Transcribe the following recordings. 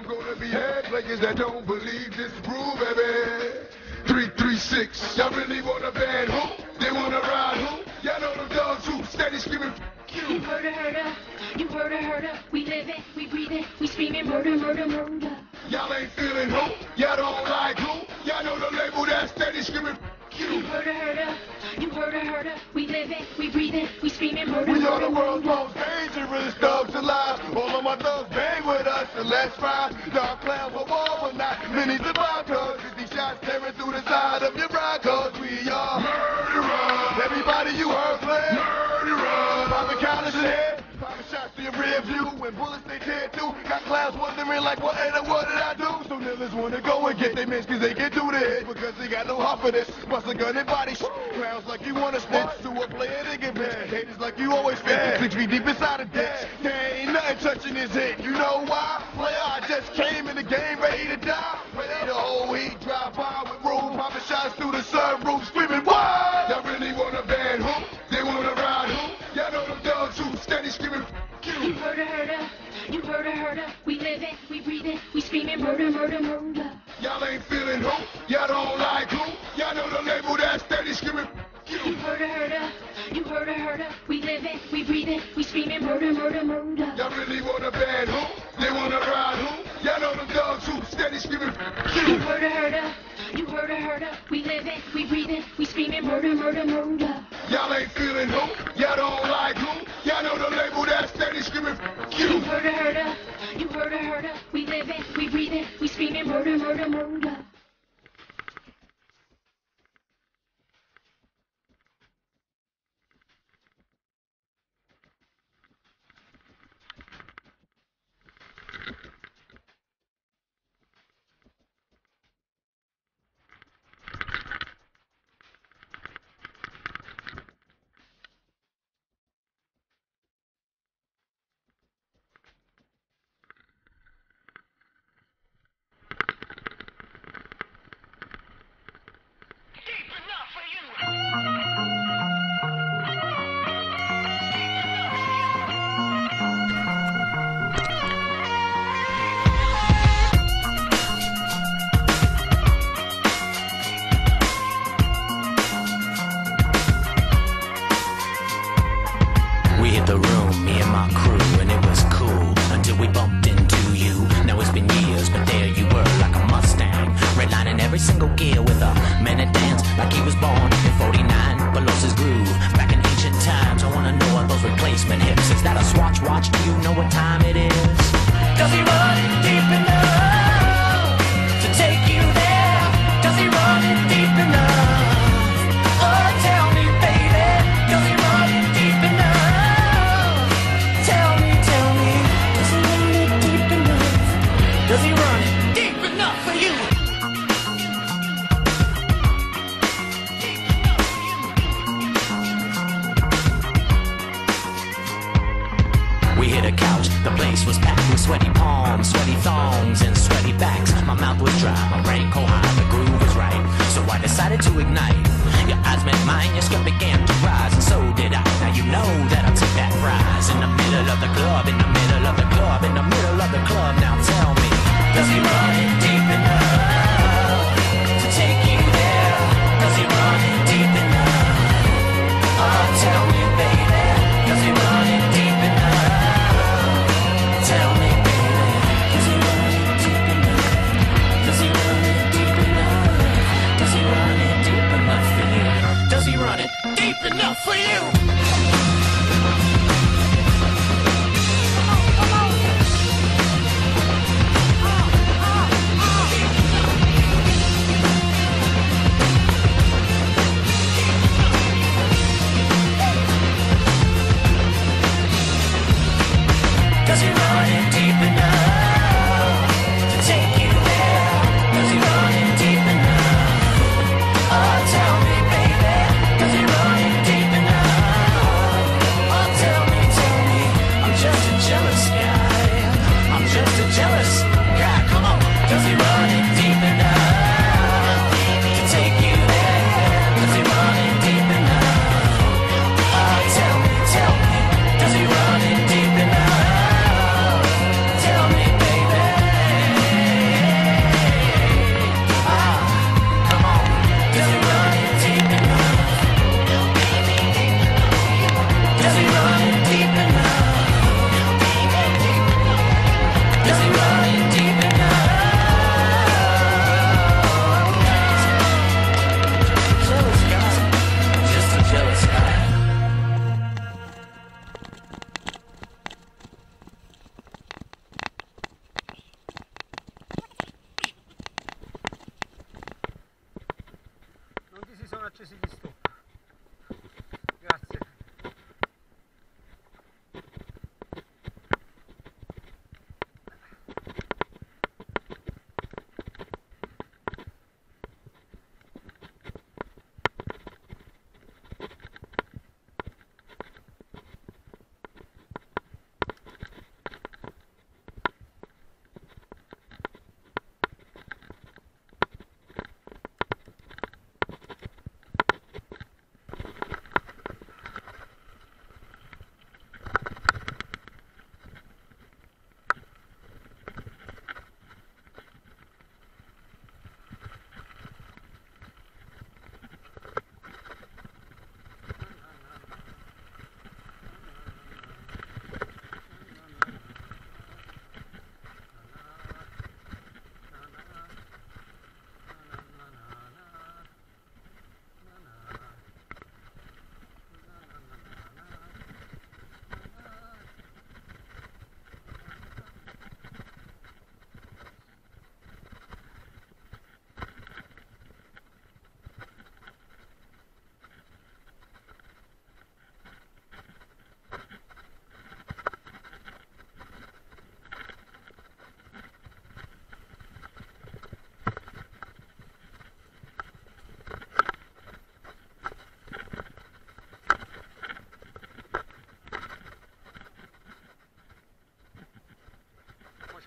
I'm gonna be head players that don't believe this groove, baby. 336, y'all really want a band who? They wanna ride who? Y'all know them dogs who steady screaming you heard her, you heard her, we live it, we breathe it, we screaming murder, murder, murder. Y'all ain't feeling who? Y'all don't like who? Y'all know the label that steady screaming you heard her, you heard her, we live it, we breathe it, we screaming murder. We are the world's most dangerous thugs alive. All of my thugs bang with us and let's ride. Dark clouds will fall, but not many survive. Cause 50 shots tearing through the side of your ride. Cause we are murderers. Everybody you heard play murderers. Popping counters ahead, popping shots to your rear view. When bullets they tear through, got clowns wondering like what did I do? So niggas wanna go and get they mins cause they can do this. Because they got no heart for this. Bust a gun and body shit. Clowns like you wanna snitch. To a player to get bad. Haters like you always fit. 6 feet deep inside a ditch. There ain't nothing touching his head. You know why? Player, I just came in the game ready to die. Ready to whole heat drive by with room. Popping shots through the sunroof screaming why? Y'all really wanna band who? They wanna ride who? Y'all know them dogs who steady screaming you heard her, you heard her, we live it, we breathe it, we screaming murder, murder, murder. Y'all ain't feeling who? Y'all don't like who? Y'all know the label that steady screaming you heard her, you heard her, we live it, we breathe it, we screaming murder, murder, murder. Y'all really wanna band who? They wanna ride who? Y'all know them dogs who steady screaming you heard her, you heard her, we live it, we breathe it, we screaming murder, murder, murder. Y'all ain't feeling who? Y'all don't like who? Y'all know the label that steady screaming you heard her, you heard her, we live it, we breathe it, we screaming murder, murder, murder. The room, me and my crew, and it was cool until we bumped into you. Now it's been years, but there you were, like a Mustang, redlining every single gear with a minute dance, like he was born in '49, but lost his groove back in ancient times. I wanna know what those replacement hips. Is that a Swatch watch? Do you know what time it is? Does he run deep enough to take you there? Does he run deep enough? Oh, tell me, baby, does he run deep enough? Does he run deep enough for you? We hit a couch, the place was packed with sweaty palms, sweaty thongs, and sweaty backs. My mouth was dry, my brain cold high, the groove was right. So I decided to ignite. Your eyes met mine, your skirt began to rise, and so did I. Now you know that I took that prize. In the middle of the club, in the middle of the club, in the middle of the club. Now tell me, does he run it deep enough to take you there? Does he run it deep enough? Oh, tell me, baby, does he run it deep enough? Tell me, baby, does he run it deep enough? Does he run it deep enough? Does he run it deep enough for you? Does he run it deep enough for you? Does he run it deep enough to take you there? Does he run it deep enough? Oh, tell me, baby, does he run it deep enough? Oh, tell me, I'm just a jealous guy. I'm just a jealous guy. Come on, does he run it deep enough to take you there? Does he run it deep enough? Oh, tell me, does he run it deep enough? Tell me.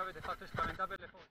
avete fatto spaventare per le foto.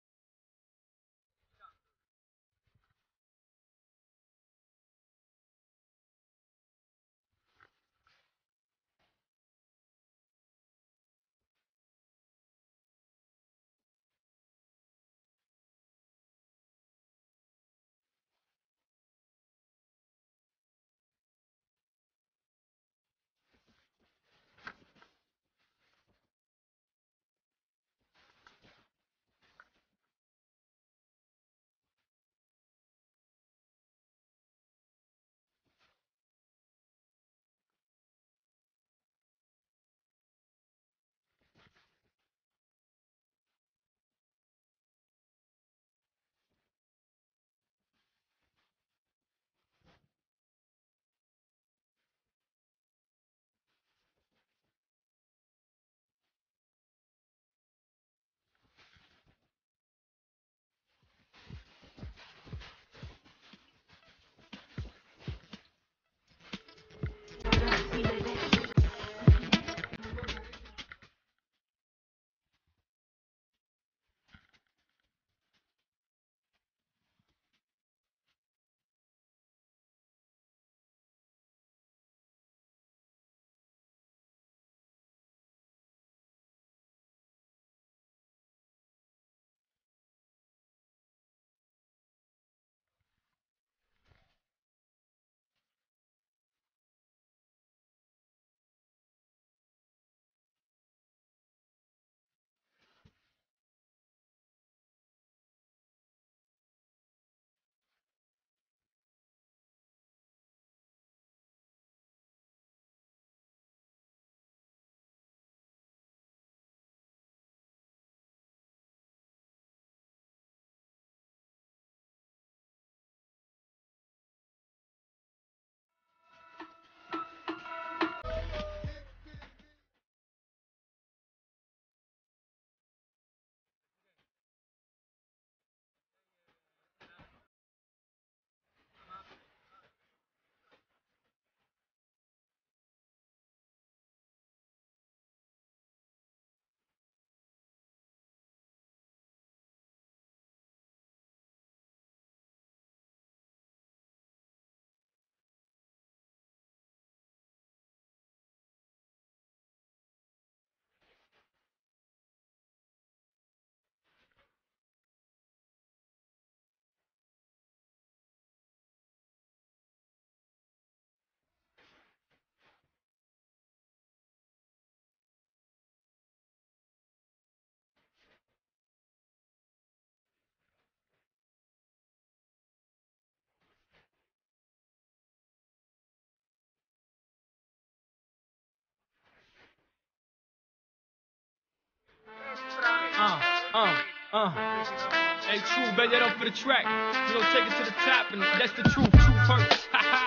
Hey, True, bet that up for the track. You know, take it to the top, and that's the truth. Truth hurts.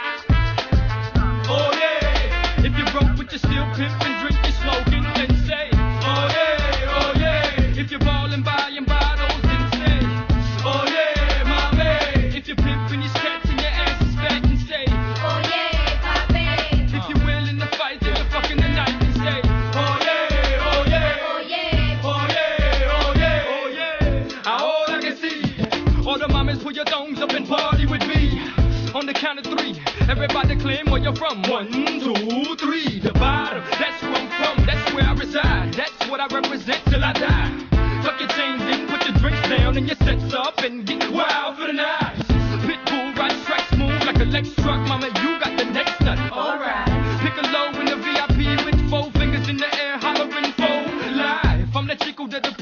Oh yeah. If you're broke but you're still pimping, drinking, smoking, then say, oh yeah. If you're ballin', buying bottles, then say, oh yeah, mommy. If you're pimping, you're scratching your ass is fat, and say, Oh yeah, papi. if you're willing to fight, then you're fucking the night, and say, oh yeah, oh yeah. Oh yeah. Oh yeah, oh yeah, oh yeah. All I can see, all the mamas put your thumbs up and party with me. On the count of three, everybody claim where you're from. 1, 2, 3, the bottom. That's where I'm from, that's where I reside. That's what I represent till I die. Tuck your chains in, put your drinks down and your sets up and get wild for the night. Pitbull rides tracks, move like a Lex truck. Mama, you got the next nut. Alright. Pick a low in the VIP with 4 fingers in the air, hollering for live. I'm the Chico to the